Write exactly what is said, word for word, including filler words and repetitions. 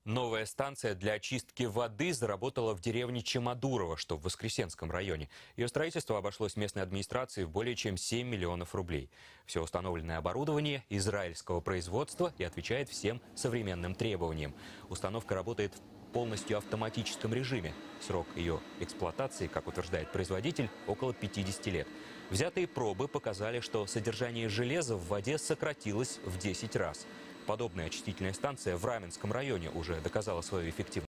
Новая станция для очистки воды заработала в деревне Чемодурово, что в Воскресенском районе. Ее строительство обошлось местной администрации в более чем семь миллионов рублей. Все установленное оборудование израильского производства и отвечает всем современным требованиям. Установка работает в полностью автоматическом режиме. Срок ее эксплуатации, как утверждает производитель, около пятидесяти лет. Взятые пробы показали, что содержание железа в воде сократилось в десять раз. Подобная очистительная станция в Раменском районе уже доказала свою эффективность.